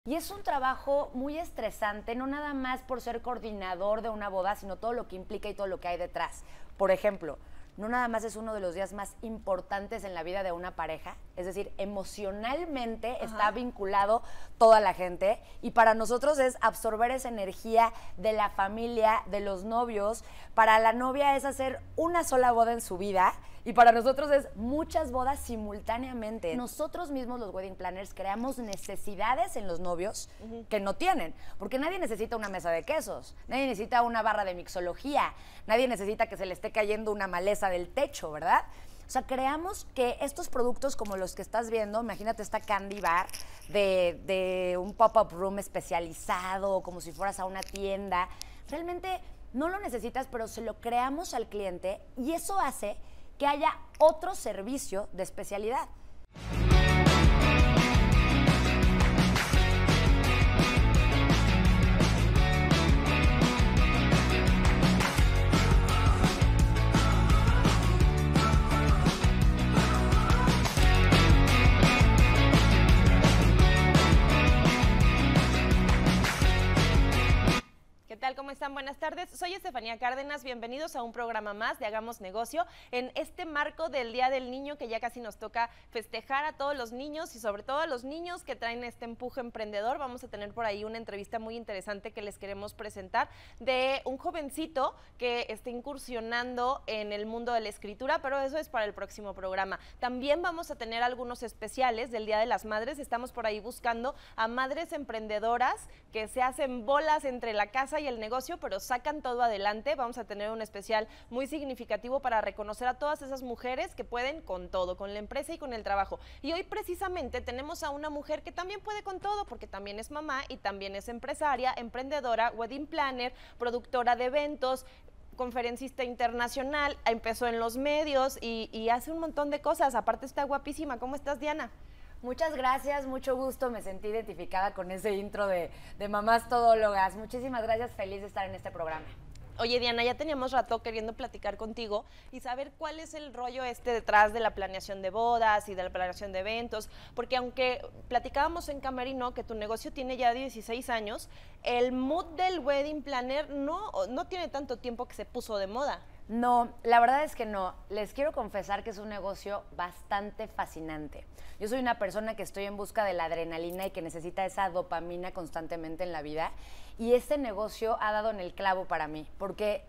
Y es un trabajo muy estresante, no nada más por ser coordinador de una boda, sino todo lo que implica y todo lo que hay detrás. Por ejemplo, no nada más es uno de los días más importantes en la vida de una pareja, es decir, emocionalmente está vinculado toda la gente y para nosotros es absorber esa energía de la familia, de los novios. Para la novia es hacer una sola boda en su vida y para nosotros es muchas bodas simultáneamente. Nosotros mismos, los wedding planners, creamos necesidades en los novios que no tienen, porque nadie necesita una mesa de quesos, nadie necesita una barra de mixología, nadie necesita que se le esté cayendo una maleza del techo, ¿verdad? O sea, creamos que estos productos como los que estás viendo, imagínate esta candy bar de un pop-up room especializado, como si fueras a una tienda, realmente no lo necesitas, pero se lo creamos al cliente y eso hace que haya otro servicio de especialidad. ¿Qué tal? ¿Cómo están? Buenas tardes. Soy Estefanía Cárdenas. Bienvenidos a un programa más de Hagamos Negocio en este marco del Día del Niño que ya casi nos toca festejar a todos los niños y sobre todo a los niños que traen este empuje emprendedor. Vamos a tener por ahí una entrevista muy interesante que les queremos presentar de un jovencito que está incursionando en el mundo de la escritura, pero eso es para el próximo programa. También vamos a tener algunos especiales del Día de las Madres. Estamos por ahí buscando a madres emprendedoras que se hacen bolas entre la casa y el negocio, pero sacan todo adelante. Vamos a tener un especial muy significativo para reconocer a todas esas mujeres que pueden con todo, con la empresa y con el trabajo. Y hoy precisamente tenemos a una mujer que también puede con todo, porque también es mamá y también es empresaria, emprendedora, wedding planner, productora de eventos, conferencista internacional, empezó en los medios y hace un montón de cosas. Aparte está guapísima. ¿Cómo estás, Diana? Muchas gracias, mucho gusto, me sentí identificada con ese intro de mamás todólogas. Muchísimas gracias, feliz de estar en este programa. Oye, Diana, ya teníamos rato queriendo platicar contigo y saber cuál es el rollo detrás de la planeación de bodas y de la planeación de eventos, porque aunque platicábamos en Camerino que tu negocio tiene ya 16 años, el mood del wedding planner no tiene tanto tiempo que se puso de moda. No, la verdad es que no. Les quiero confesar que es un negocio bastante fascinante. Yo soy una persona que estoy en busca de la adrenalina y que necesita esa dopamina constantemente en la vida. Y este negocio ha dado en el clavo para mí, porque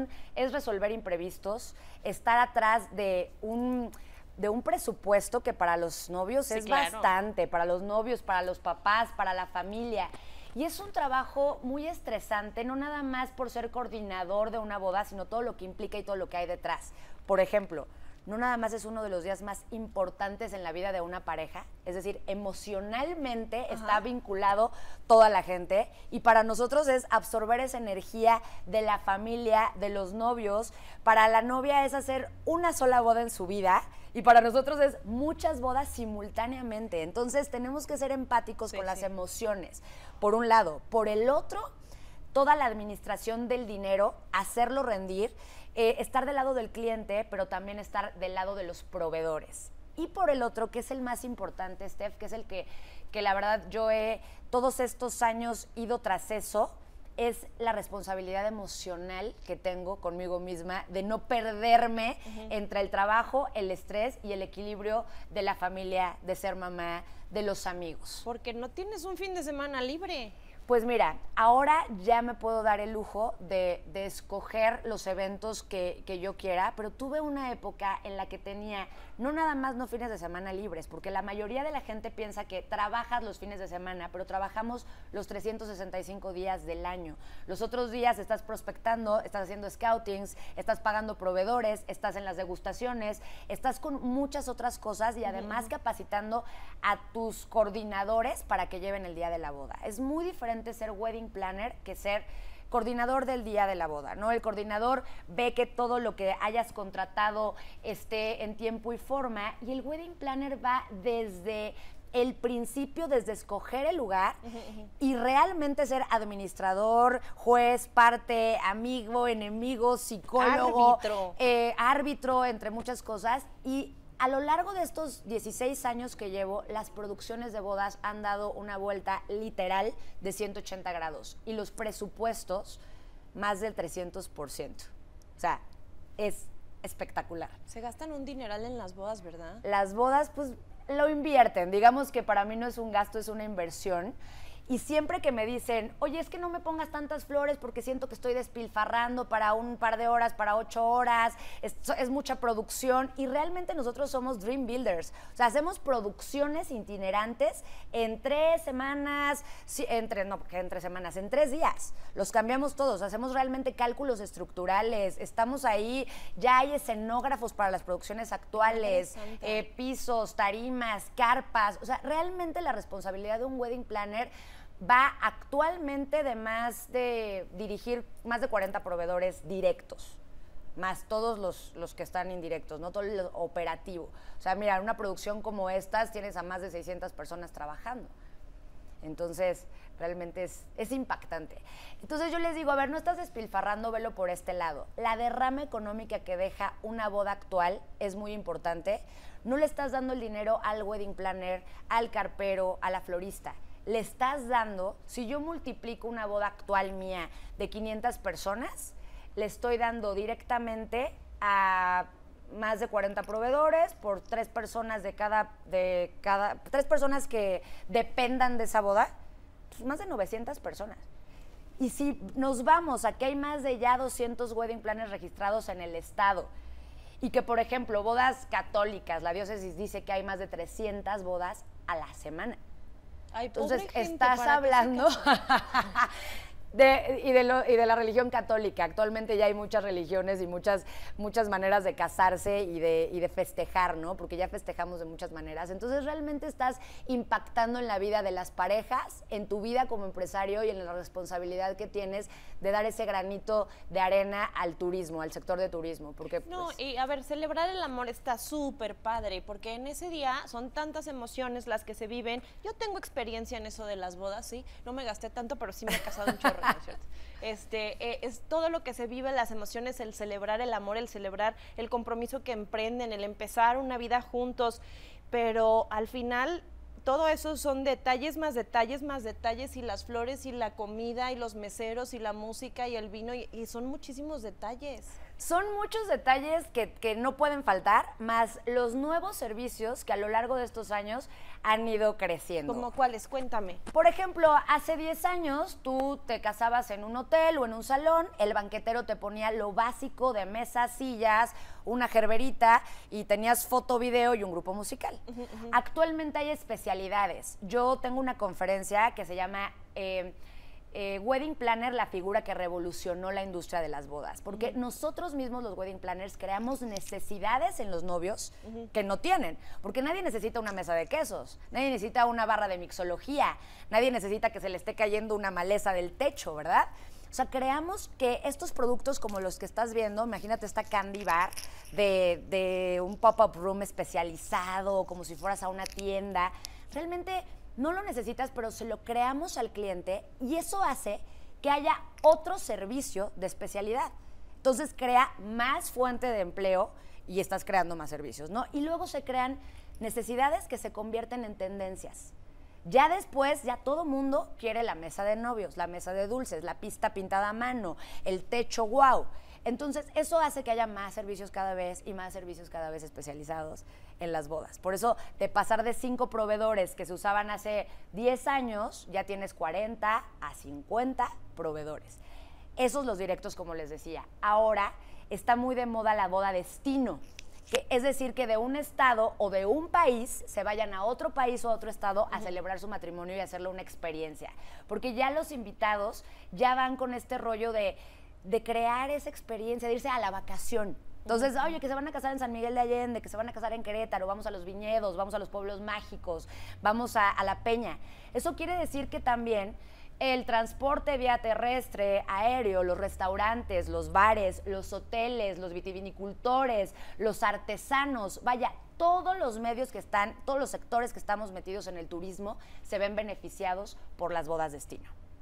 es resolver imprevistos, estar atrás de un presupuesto que para los novios es bastante, para los novios, para los papás, para la familia. Y es un trabajo muy estresante, no nada más por ser coordinador de una boda, sino todo lo que implica y todo lo que hay detrás. Por ejemplo, no nada más es uno de los días más importantes en la vida de una pareja, es decir, emocionalmente está vinculado toda la gente y para nosotros es absorber esa energía de la familia, de los novios. Para la novia es hacer una sola boda en su vida y para nosotros es muchas bodas simultáneamente. Entonces tenemos que ser empáticos con las emociones, por un lado. Por el otro, toda la administración del dinero, hacerlo rendir, estar del lado del cliente, pero también estar del lado de los proveedores. Y por el otro, que es el más importante, Steph, que es el que la verdad yo he todos estos años ido tras eso, es la responsabilidad emocional que tengo conmigo misma de no perderme entre el trabajo, el estrés y el equilibrio de la familia, de ser mamá, de los amigos. Porque no tienes un fin de semana libre. Pues mira, ahora ya me puedo dar el lujo de escoger los eventos que yo quiera, pero tuve una época en la que tenía no nada más no fines de semana libres, porque la mayoría de la gente piensa que trabajas los fines de semana, pero trabajamos los 365 días del año. Los otros días estás prospectando, estás haciendo scoutings, estás pagando proveedores, estás en las degustaciones, estás con muchas otras cosas y además capacitando a tus coordinadores para que lleven el día de la boda. Es muy diferente ser wedding planner que ser coordinador del día de la boda, ¿no? El coordinador ve que todo lo que hayas contratado esté en tiempo y forma y el wedding planner va desde el principio, desde escoger el lugar y realmente ser administrador, juez, parte, amigo, enemigo, psicólogo, árbitro, entre muchas cosas y a lo largo de estos 16 años que llevo, las producciones de bodas han dado una vuelta literal de 180 grados y los presupuestos más del 300%. O sea, es espectacular. Se gastan un dineral en las bodas, ¿verdad? Las bodas, pues, lo invierten. Digamos que para mí no es un gasto, es una inversión. Y siempre que me dicen, oye, es que no me pongas tantas flores porque siento que estoy despilfarrando para un par de horas, para 8 horas, es mucha producción. Y realmente nosotros somos dream builders. O sea, hacemos producciones itinerantes en 3 semanas, en 3 días. Los cambiamos todos, hacemos realmente cálculos estructurales. Estamos ahí, ya hay escenógrafos para las producciones actuales, pisos, tarimas, carpas. O sea, realmente la responsabilidad de un wedding planner va actualmente de dirigir más de 40 proveedores directos, más todos los que están indirectos, ¿no? Todo lo operativo. O sea, mira, en una producción como estas tienes a más de 600 personas trabajando. Entonces, realmente es impactante. Entonces yo les digo, a ver, no estás despilfarrando, velo por este lado. La derrama económica que deja una boda actual es muy importante. No le estás dando el dinero al wedding planner, al carpero, a la florista. Le estás dando, si yo multiplico una boda actual mía de 500 personas, le estoy dando directamente a más de 40 proveedores por 3 personas tres personas que dependan de esa boda, pues más de 900 personas. Y si nos vamos a que hay más de ya 200 wedding planners registrados en el estado y que, por ejemplo, bodas católicas, la diócesis dice que hay más de 300 bodas a la semana. Ay, entonces gente, estás hablando de la religión católica. Actualmente ya hay muchas religiones y muchas maneras de casarse y de festejar, ¿no? Porque ya festejamos de muchas maneras. Entonces realmente estás impactando en la vida de las parejas, en tu vida como empresario y en la responsabilidad que tienes de dar ese granito de arena al turismo, al sector de turismo. Porque, no, pues, y a ver, celebrar el amor está súper padre, porque en ese día son tantas emociones las que se viven. Yo tengo experiencia en eso de las bodas, sí. No me gasté tanto, pero sí me he casado un chorro. ¿No es cierto? Es todo lo que se vive, las emociones, el celebrar el amor, el celebrar el compromiso que emprenden, el empezar una vida juntos, pero al final todo eso son detalles más detalles más detalles, y las flores y la comida y los meseros y la música y el vino, y son muchísimos detalles. Son muchos detalles que no pueden faltar, más los nuevos servicios que a lo largo de estos años han ido creciendo. ¿Cómo cuáles? Cuéntame. Por ejemplo, hace 10 años tú te casabas en un hotel o en un salón, el banquetero te ponía lo básico de mesas, sillas, una gerberita y tenías foto, video y un grupo musical. Actualmente hay especialidades. Yo tengo una conferencia que se llama Wedding Planner, la figura que revolucionó la industria de las bodas, porque nosotros mismos los wedding planners creamos necesidades en los novios que no tienen, porque nadie necesita una mesa de quesos, nadie necesita una barra de mixología, nadie necesita que se le esté cayendo una maleza del techo, ¿verdad? O sea, creamos que estos productos como los que estás viendo, imagínate esta candy bar de un pop-up room especializado, como si fueras a una tienda, realmente no lo necesitas, pero se lo creamos al cliente y eso hace que haya otro servicio de especialidad. Entonces crea más fuente de empleo y estás creando más servicios, ¿no? Y luego se crean necesidades que se convierten en tendencias. Ya después, ya todo mundo quiere la mesa de novios, la mesa de dulces, la pista pintada a mano, el techo wow. Entonces, eso hace que haya más servicios cada vez y más servicios cada vez especializados en las bodas. Por eso, de pasar de 5 proveedores que se usaban hace 10 años, ya tienes 40 a 50 proveedores. Esos los directos, como les decía. Ahora está muy de moda la boda destino, que es decir, que de un estado o de un país se vayan a otro país o a otro estado a celebrar su matrimonio y hacerlo una experiencia. Porque ya los invitados ya van con este rollo de crear esa experiencia, de irse a la vacación. Entonces, oye, que se van a casar en San Miguel de Allende, que se van a casar en Querétaro, vamos a los viñedos, vamos a los pueblos mágicos, vamos a La Peña. Eso quiere decir que también el transporte vía terrestre, aéreo, los restaurantes, los bares, los hoteles, los vitivinicultores, los artesanos, vaya, todos los medios que todos los sectores que estamos metidos en el turismo se ven beneficiados por las bodas destino.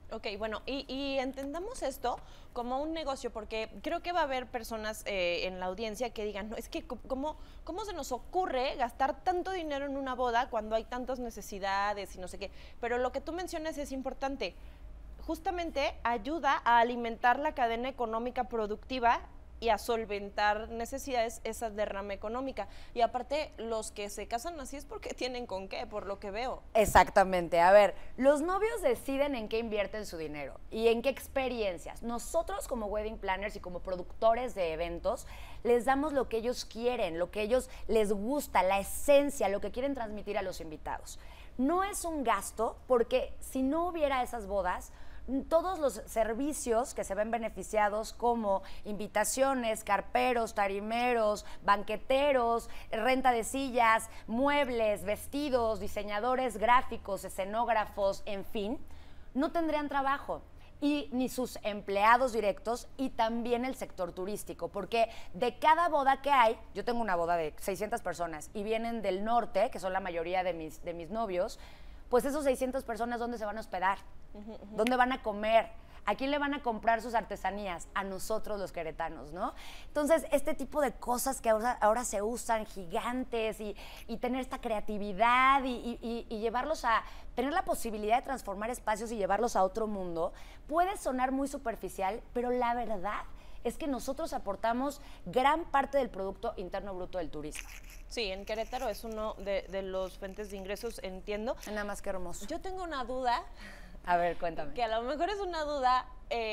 Ok, bueno, y entendamos esto como un negocio, porque creo que va a haber personas en la audiencia que digan, no, es que ¿cómo se nos ocurre gastar tanto dinero en una boda cuando hay tantas necesidades y no sé qué? Pero lo que tú mencionas es importante. Justamente ayuda a alimentar la cadena económica productiva y a solventar necesidades, esa derrama económica. Y aparte, los que se casan así es porque tienen con qué, por lo que veo. Exactamente. A ver, los novios deciden en qué invierten su dinero y en qué experiencias. Nosotros como wedding planners y como productores de eventos, les damos lo que ellos quieren, lo que ellos les gusta, la esencia, lo que quieren transmitir a los invitados. No es un gasto porque si no hubiera esas bodas, todos los servicios que se ven beneficiados como invitaciones, carperos, tarimeros, banqueteros, renta de sillas, muebles, vestidos, diseñadores gráficos, escenógrafos, en fin, no tendrían trabajo. Y ni sus empleados directos y también el sector turístico, porque de cada boda que hay, yo tengo una boda de 600 personas y vienen del norte, que son la mayoría de mis novios, pues esos 600 personas, ¿dónde se van a hospedar? ¿Dónde van a comer? ¿A quién le van a comprar sus artesanías? A nosotros los queretanos, ¿no? Entonces, este tipo de cosas que ahora se usan, gigantes, y tener esta creatividad y llevarlos a tener la posibilidad de transformar espacios y llevarlos a otro mundo, puede sonar muy superficial, pero la verdad es que nosotros aportamos gran parte del Producto Interno Bruto del turismo. Sí, en Querétaro es uno de los fuentes de ingresos, entiendo. Nada más que hermoso. Yo tengo una duda. A ver, cuéntame. Que a lo mejor es una duda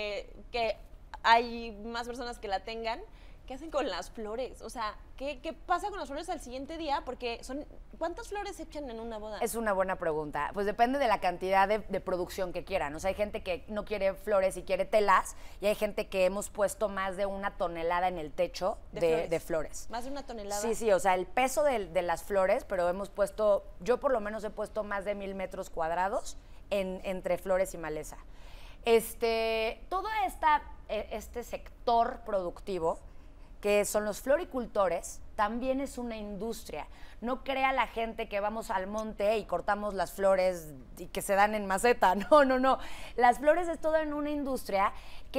que hay más personas que la tengan. ¿Qué hacen con las flores? O sea, ¿qué pasa con las flores al siguiente día? Porque ¿cuántas flores se echan en una boda? Es una buena pregunta. Pues depende de la cantidad de producción que quieran. O sea, hay gente que no quiere flores y quiere telas, y hay gente que hemos puesto más de 1 tonelada en el techo de flores. ¿Más de 1 tonelada? Sí, o sea, el peso de las flores, pero hemos puesto, yo por lo menos he puesto más de 1000 metros cuadrados entre flores y maleza. Todo este sector productivo, que son los floricultores, también es una industria. No crea la gente que vamos al monte y cortamos las flores y que se dan en maceta. No. Las flores es toda en una industria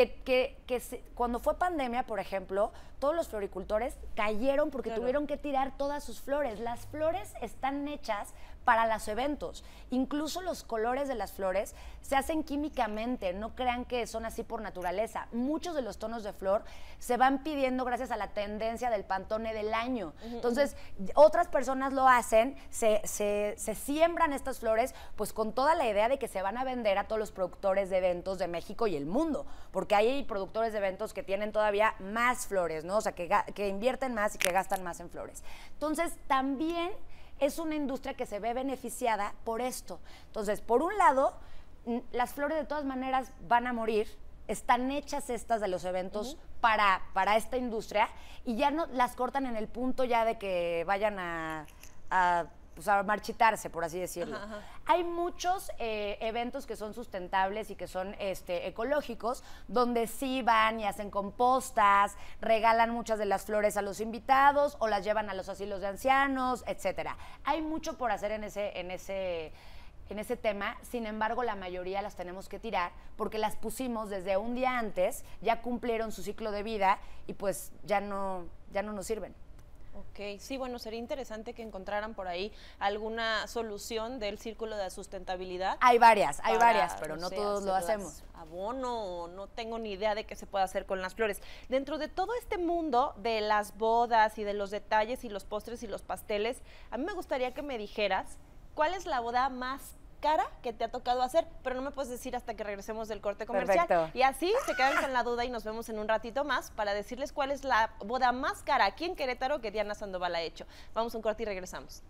cuando fue pandemia, por ejemplo, todos los floricultores cayeron porque tuvieron que tirar todas sus flores. Las flores están hechas para los eventos. Incluso los colores de las flores se hacen químicamente, no crean que son así por naturaleza. Muchos de los tonos de flor se van pidiendo gracias a la tendencia del Pantone del año. Entonces, otras personas lo hacen, se siembran estas flores, pues con toda la idea de que se van a vender a todos los productores de eventos de México y el mundo, porque hay productores de eventos que tienen todavía más flores, ¿no? O sea, que invierten más y que gastan más en flores. Entonces, también es una industria que se ve beneficiada por esto. Entonces, por un lado, las flores de todas maneras van a morir, están hechas estas de los eventos para esta industria, y ya no las cortan en el punto ya de que vayan a marchitarse, por así decirlo. Hay muchos eventos que son sustentables y que son ecológicos, donde sí van y hacen compostas, regalan muchas de las flores a los invitados o las llevan a los asilos de ancianos, etcétera. Hay mucho por hacer en ese tema. Sin embargo, la mayoría las tenemos que tirar porque las pusimos desde un día antes, ya cumplieron su ciclo de vida y pues ya no nos sirven. Ok, sí, bueno, sería interesante que encontraran por ahí alguna solución del círculo de sustentabilidad. Hay varias, pero no todos lo hacemos. Abono, no tengo ni idea de qué se puede hacer con las flores. Dentro de todo este mundo de las bodas y de los detalles y los postres y los pasteles, a mí me gustaría que me dijeras cuál es la boda más cara que te ha tocado hacer, pero no me puedes decir hasta que regresemos del corte comercial. Perfecto. Y así se quedan con la duda y nos vemos en un ratito más para decirles cuál es la boda más cara aquí en Querétaro que Diana Sandoval ha hecho. Vamos a un corte y regresamos.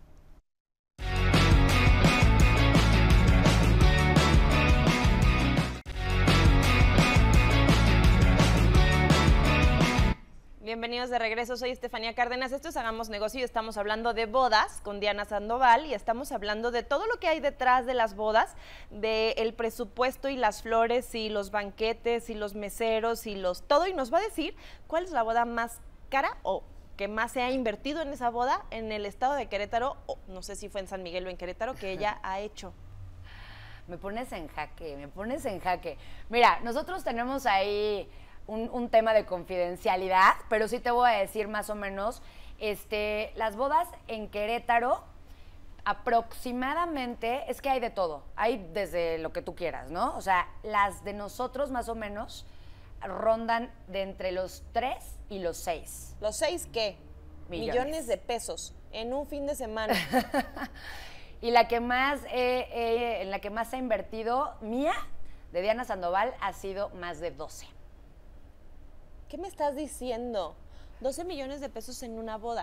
Bienvenidos de regreso, soy Estefanía Cárdenas, esto es Hagamos Negocio y estamos hablando de bodas con Diana Sandoval y estamos hablando de todo lo que hay detrás de las bodas, del presupuesto y las flores y los banquetes y los meseros y todo, y nos va a decir cuál es la boda más cara o que más se ha invertido en esa boda en el estado de Querétaro, o no sé si fue en San Miguel o en Querétaro, que ella ha hecho. Me pones en jaque, me pones en jaque. Mira, nosotros tenemos ahí un tema de confidencialidad, pero sí te voy a decir más o menos, las bodas en Querétaro, aproximadamente, es que hay de todo, hay desde lo que tú quieras, ¿no? O sea, las de nosotros más o menos rondan de entre los 3 y los 6. ¿Los 6 qué? Millones De pesos en un fin de semana. Y la que más, en la que más ha invertido, mía, de Diana Sandoval, ha sido más de 12. ¿Qué me estás diciendo? 12 millones de pesos en una boda.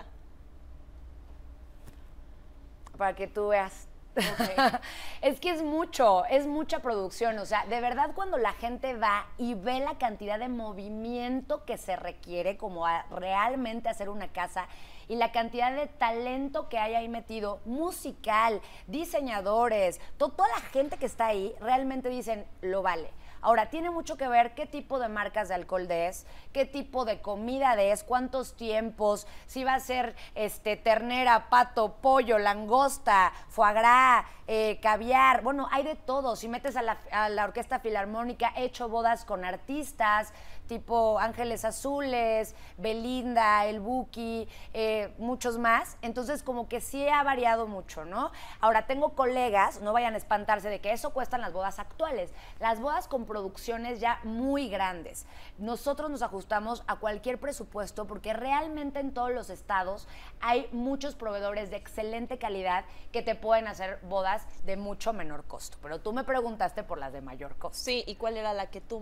Para que tú veas. Okay. Es que es mucha producción. O sea, de verdad cuando la gente va y ve la cantidad de movimiento que se requiere como a realmente hacer una casa y la cantidad de talento que hay ahí metido, musical, diseñadores, toda la gente que está ahí, realmente dicen, lo vale. Ahora, tiene mucho que ver qué tipo de marcas de alcohol des, qué tipo de comida des, cuántos tiempos, si va a ser ternera, pato, pollo, langosta, foie gras, caviar. Bueno, hay de todo. Si metes a la Orquesta Filarmónica, he hecho bodas con artistas tipo Ángeles Azules, Belinda, El Buki, muchos más. Entonces, como que sí ha variado mucho, ¿no? Ahora, tengo colegas, no vayan a espantarse de que eso cuestan las bodas actuales. Las bodas con producciones ya muy grandes. Nosotros nos ajustamos a cualquier presupuesto porque realmente en todos los estados hay muchos proveedores de excelente calidad que te pueden hacer bodas de mucho menor costo. Pero tú me preguntaste por las de mayor costo. Sí, ¿y cuál era la que tú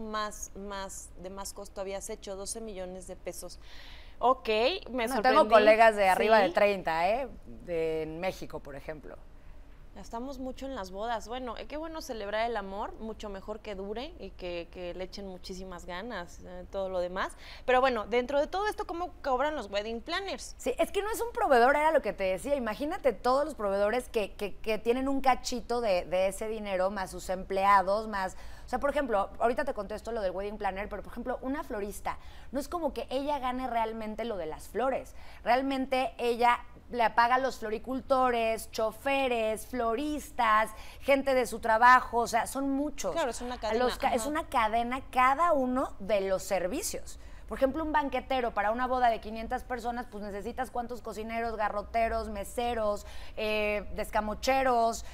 de más costo habías hecho? 12 millones de pesos. Ok, me sorprendí. Tengo colegas de arriba sí. de 30, en México, por ejemplo. Estamos mucho en las bodas. Bueno, qué bueno celebrar el amor, mucho mejor que dure y que le echen muchísimas ganas, todo lo demás. Pero bueno, dentro de todo esto, ¿cómo cobran los wedding planners? Sí, es que no es un proveedor, era lo que te decía. Imagínate todos los proveedores que tienen un cachito de ese dinero, más sus empleados, más... O sea, por ejemplo, ahorita te contesto lo del wedding planner, pero por ejemplo, una florista, no es como que ella gane realmente lo de las flores. Realmente ella le paga a los floricultores, choferes, floristas, gente de su trabajo, o sea, son muchos. Claro, es una cadena. Es una cadena cada uno de los servicios. Por ejemplo, un banquetero para una boda de 500 personas, pues necesitas cuántos cocineros, garroteros, meseros, descamocheros,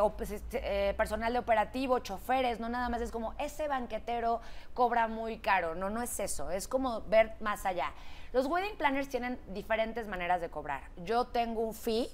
personal de operativo, choferes, no nada más es como ese banquetero cobra muy caro, no es eso, es como ver más allá. Los wedding planners tienen diferentes maneras de cobrar. Yo tengo un fee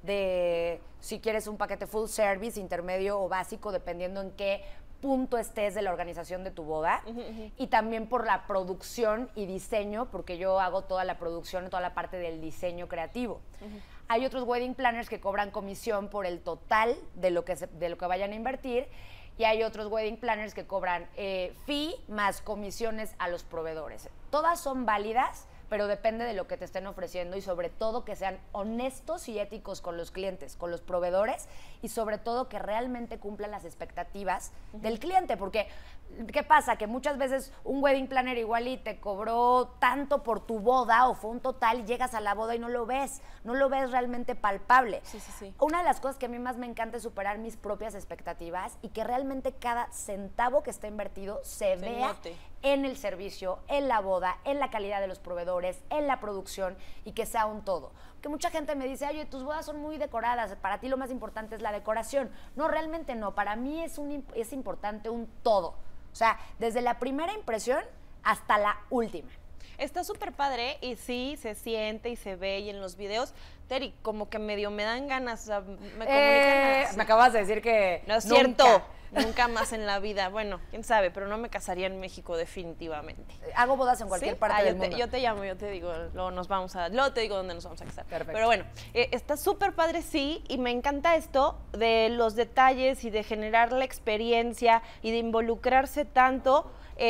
de, si quieres un paquete full service, intermedio o básico, dependiendo en qué punto estés de la organización de tu boda, y también por la producción y diseño, porque yo hago toda la producción, toda la parte del diseño creativo. Hay otros wedding planners que cobran comisión por el total de lo que vayan a invertir, y hay otros wedding planners que cobran fee más comisiones a los proveedores. Todas son válidas, pero depende de lo que te estén ofreciendo y sobre todo que sean honestos y éticos con los clientes, con los proveedores y sobre todo que realmente cumplan las expectativas del cliente, porque ¿qué pasa? Que muchas veces un wedding planner igual y te cobró tanto por tu boda o fue un total y llegas a la boda y no lo ves realmente palpable. Sí. Una de las cosas que a mí más me encanta es superar mis propias expectativas y que realmente cada centavo que está invertido se vea note en el servicio, en la boda, en la calidad de los proveedores, en la producción y que sea un todo. Que mucha gente me dice, oye, tus bodas son muy decoradas, para ti lo más importante es la decoración. No, realmente no, para mí es importante un todo. O sea, desde la primera impresión hasta la última. Está súper padre y sí, se siente y se ve y en los videos, Teri, como que medio me dan ganas, o sea, me comunican así. Me acabas de decir que no es cierto, nunca más en la vida. Bueno, quién sabe, pero no me casaría en México definitivamente. Hago bodas en cualquier parte del mundo. Yo te llamo, yo te digo, luego te digo dónde nos vamos a casar. Perfecto. Pero bueno, está súper padre, sí, y me encanta esto de los detalles y de generar la experiencia y de involucrarse tanto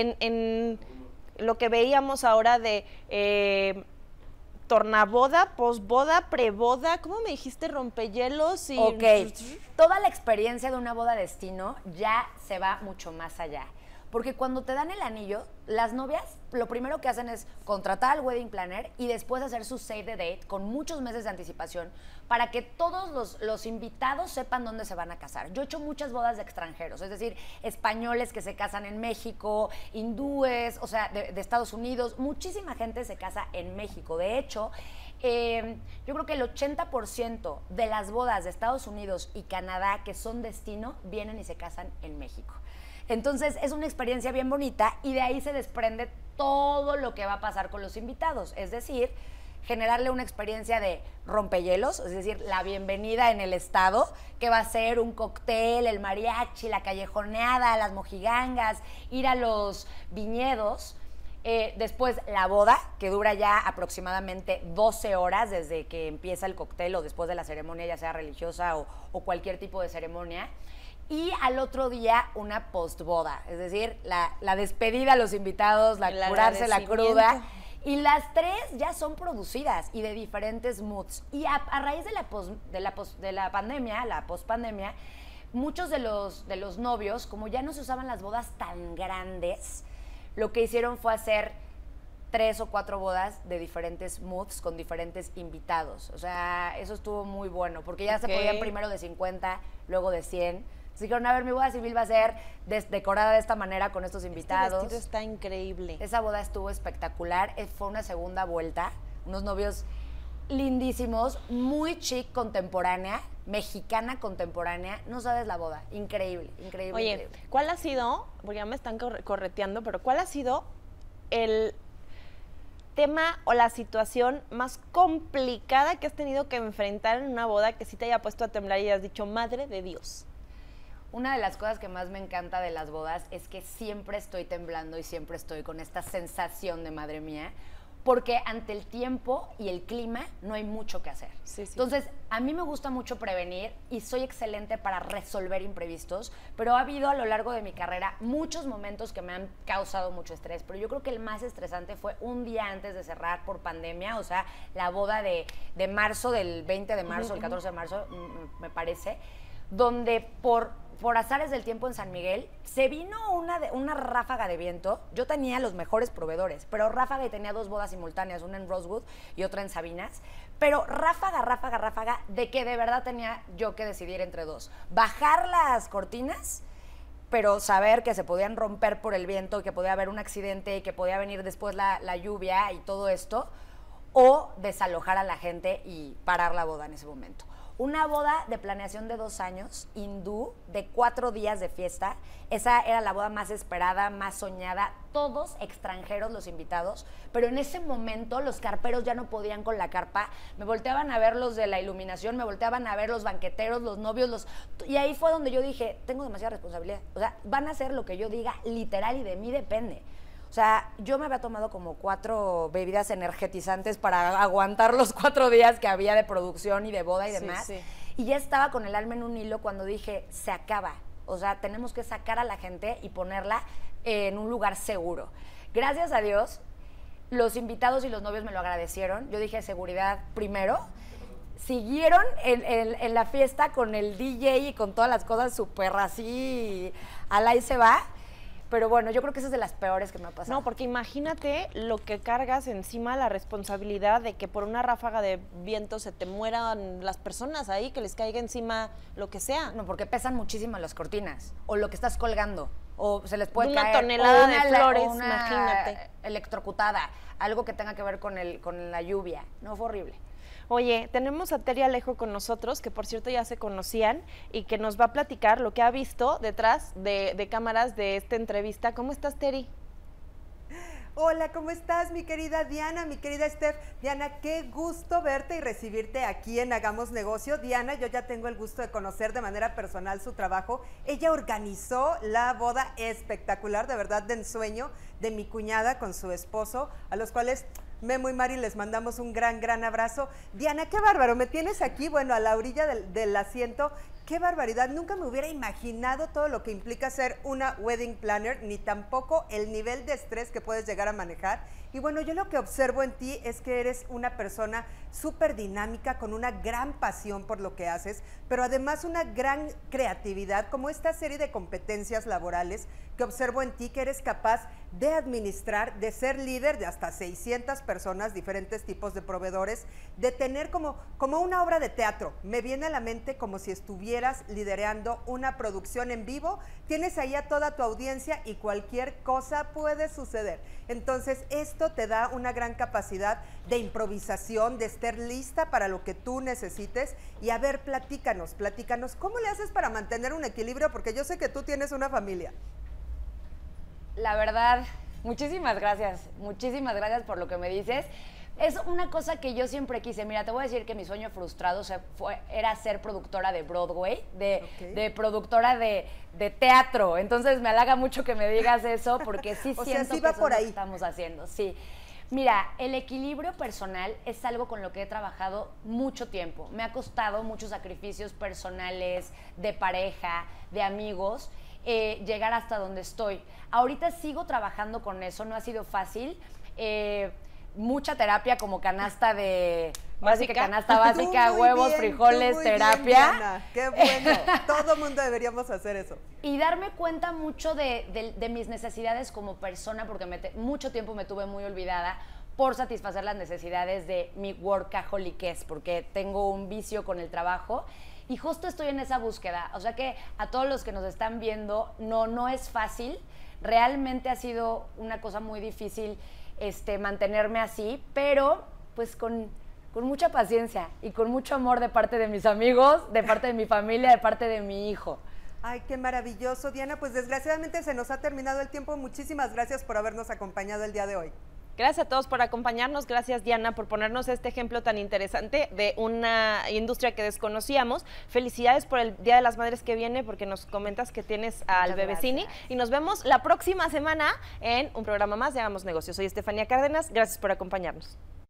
en lo que veíamos ahora de tornaboda, posboda, preboda, ¿cómo me dijiste? Rompehielos y... Ok, toda la experiencia de una boda destino ya se va mucho más allá. Porque cuando te dan el anillo, las novias lo primero que hacen es contratar al wedding planner y después hacer su save the date con muchos meses de anticipación para que todos los invitados sepan dónde se van a casar. Yo he hecho muchas bodas de extranjeros, es decir, españoles que se casan en México, hindúes, o sea, de Estados Unidos, muchísima gente se casa en México. De hecho, yo creo que el 80% de las bodas de Estados Unidos y Canadá que son destino vienen y se casan en México. Entonces es una experiencia bien bonita y de ahí se desprende todo lo que va a pasar con los invitados, es decir, generarle una experiencia de rompehielos, es decir, la bienvenida en el estado, que va a ser un cóctel, el mariachi, la callejoneada, las mojigangas, ir a los viñedos. Después la boda, que dura ya aproximadamente 12 horas desde que empieza el cóctel o después de la ceremonia, ya sea religiosa o cualquier tipo de ceremonia. Y al otro día una postboda, es decir, la despedida a los invitados, curarse la cruda. Y las 3 ya son producidas y de diferentes moods. Y a raíz de la pandemia, la pospandemia, muchos de los novios, como ya no se usaban las bodas tan grandes, lo que hicieron fue hacer 3 o 4 bodas de diferentes moods con diferentes invitados. O sea, eso estuvo muy bueno, porque ya se podían primero de 50, luego de 100. Así que, a ver, mi boda civil va a ser decorada de esta manera con estos invitados. Este vestido está increíble. Esa boda estuvo espectacular. Fue una segunda vuelta. Unos novios lindísimos, muy chic, contemporánea, mexicana contemporánea. No sabes la boda. Increíble, increíble. Oye, increíble. ¿Cuál ha sido, porque ya me están correteando, pero cuál ha sido el tema o la situación más complicada que has tenido que enfrentar en una boda que sí te haya puesto a temblar y has dicho, madre de Dios? Una de las cosas que más me encanta de las bodas es que siempre estoy temblando y siempre estoy con esta sensación de madre mía, porque ante el tiempo y el clima no hay mucho que hacer. Sí, sí. Entonces, a mí me gusta mucho prevenir y soy excelente para resolver imprevistos, pero ha habido a lo largo de mi carrera muchos momentos que me han causado mucho estrés, pero yo creo que el más estresante fue un día antes de cerrar por pandemia, o sea, la boda de marzo, del 20 de marzo, el 14 de marzo, me parece, donde por azares del tiempo en San Miguel, se vino una ráfaga de viento. Yo tenía los mejores proveedores, pero ráfaga, y tenía 2 bodas simultáneas, una en Rosewood y otra en Sabinas. Pero ráfaga, de que de verdad tenía yo que decidir entre 2. Bajar las cortinas, pero saber que se podían romper por el viento, y que podía haber un accidente, y que podía venir después la lluvia y todo esto, o desalojar a la gente y parar la boda en ese momento. Una boda de planeación de 2 años, hindú, de 4 días de fiesta. Esa era la boda más esperada, más soñada. Todos extranjeros los invitados, pero en ese momento los carperos ya no podían con la carpa. Me volteaban a ver los de la iluminación, me volteaban a ver los banqueteros, los novios, y ahí fue donde yo dije, tengo demasiada responsabilidad. O sea, van a hacer lo que yo diga, literal, y de mí depende. O sea, yo me había tomado como 4 bebidas energetizantes para aguantar los 4 días que había de producción y de boda y demás. Sí. Y ya estaba con el alma en un hilo cuando dije, se acaba. O sea, tenemos que sacar a la gente y ponerla en un lugar seguro. Gracias a Dios, los invitados y los novios me lo agradecieron. Yo dije, seguridad primero. Siguieron en la fiesta con el DJ y con todas las cosas súper así, al ahí se va. Pero bueno, yo creo que esa es de las peores que me ha pasado. No, porque imagínate lo que cargas encima, la responsabilidad de que por una ráfaga de viento se te mueran las personas ahí, que les caiga encima lo que sea. No, porque pesan muchísimo las cortinas, o lo que estás colgando, o se les puede una caer tonelada de flores, una imagínate. Electrocutada, algo que tenga que ver con la lluvia. No, fue horrible. Oye, tenemos a Teri Alejo con nosotros, que por cierto ya se conocían, y que nos va a platicar lo que ha visto detrás de cámaras de esta entrevista. ¿Cómo estás, Teri? Hola, ¿cómo estás, mi querida Diana, mi querida Steph? Diana, qué gusto verte y recibirte aquí en Hagamos Negocio. Diana, yo ya tengo el gusto de conocer de manera personal su trabajo. Ella organizó la boda espectacular, de verdad, de ensueño, de mi cuñada con su esposo, a los cuales Memo y Mari les mandamos un gran abrazo. Diana, qué bárbaro, me tienes aquí, bueno, a la orilla del asiento. qué barbaridad, nunca me hubiera imaginado todo lo que implica ser una wedding planner, ni tampoco el nivel de estrés que puedes llegar a manejar. Y bueno, yo lo que observo en ti es que eres una persona súper dinámica, con una gran pasión por lo que haces, pero además una gran creatividad, como esta serie de competencias laborales que observo en ti, que eres capaz de administrar, de ser líder de hasta 600 personas, diferentes tipos de proveedores, de tener como una obra de teatro. Me viene a la mente como si estuvieras liderando una producción en vivo, tienes ahí a toda tu audiencia y cualquier cosa puede suceder. Entonces, esto te da una gran capacidad de improvisación, de estar lista para lo que tú necesites. Y a ver, platícanos, ¿cómo le haces para mantener un equilibrio? Porque yo sé que tú tienes una familia. La verdad, muchísimas gracias por lo que me dices. Es una cosa que yo siempre quise. Mira, te voy a decir que mi sueño frustrado era ser productora de Broadway, de productora de teatro. Entonces me halaga mucho que me digas eso, porque sí siento sea, sí que va eso por es lo ahí. que estamos haciendo. Sí. Mira, el equilibrio personal es algo con lo que he trabajado mucho tiempo. Me ha costado muchos sacrificios personales, de pareja, de amigos, llegar hasta donde estoy. Ahorita sigo trabajando con eso, no ha sido fácil. Mucha terapia como canasta de... ¿Básica? Canasta básica, huevos, bien, frijoles, muy bien, terapia. Diana, qué bueno, todo mundo deberíamos hacer eso. Y darme cuenta mucho de mis necesidades como persona, porque mucho tiempo me tuve muy olvidada por satisfacer las necesidades de mi workaholic, porque tengo un vicio con el trabajo. Y justo estoy en esa búsqueda. O sea que a todos los que nos están viendo, no es fácil. Realmente ha sido una cosa muy difícil mantenerme así, pero pues con mucha paciencia y con mucho amor de parte de mis amigos, de parte de mi familia, de parte de mi hijo. Ay, qué maravilloso, Diana. Pues desgraciadamente se nos ha terminado el tiempo. Muchísimas gracias por habernos acompañado el día de hoy. Gracias a todos por acompañarnos, gracias Diana por ponernos este ejemplo tan interesante de una industria que desconocíamos. Felicidades por el Día de las Madres que viene, porque nos comentas que tienes al Bebecini. Y nos vemos la próxima semana en un programa más de Hagamos Negocios. Soy Estefanía Cárdenas, gracias por acompañarnos.